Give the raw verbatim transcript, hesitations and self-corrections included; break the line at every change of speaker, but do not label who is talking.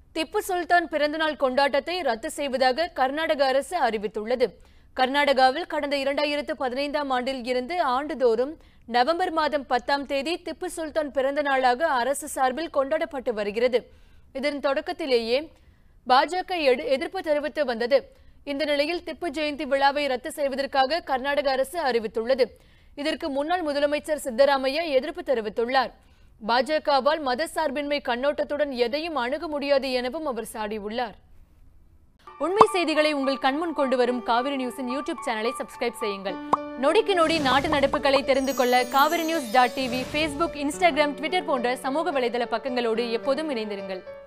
திப்பு சுல்தான் பிறந்தநாள் கொண்டாட்டத்தை ரத்து செய்வதாக கர்நாடக அரசு அறிவித்துள்ளது. கர்நாடகாவில் கடந்த இரண்டாயிரத்து பதினைந்தாம் ஆண்டில் இருந்து ஆண்டுதோறும் நவம்பர் மாதம் பத்தாம் தேதி திப்பு சுல்தான் பிறந்த நாளாக அரசு சார்பில் கொண்டாடப்பட்டு வருகிறது. இதன் தொடக்கத்திலேயே பாஜக எதிர்ப்பு தெரிவித்து வந்தது. இந்த நிலையில் திப்பு ஜெயந்தி விழாவை ரத்து செய்வதற்காக கர்நாடக அரசு அறிவித்துள்ளது. இதற்கு முன்னாள் முதலமைச்சர் சித்தராமையா எதிர்ப்பு தெரிவித்துள்ளார். பாஜகவால் மத சார்பின்மை கண்ணோட்டத்துடன் எதையும் அணுக முடியாது எனவும் அவர் சாடியுள்ளார். உண்மை செய்திகளை உங்கள் கண்முன் கொண்டு வரும் காவிரி நியூஸின் யூடியூப் சேனலை சப்ஸ்கிரைப் செய்யுங்கள். நொடிக்கு நொடி நாட்டு நடப்புகளை தெரிந்து கொள்ள Kaveri news dot TV, Facebook, Instagram, Twitter போன்ற சமூக வலைதள பக்கங்களோடு எப்போதும் இணைந்திருங்கள்.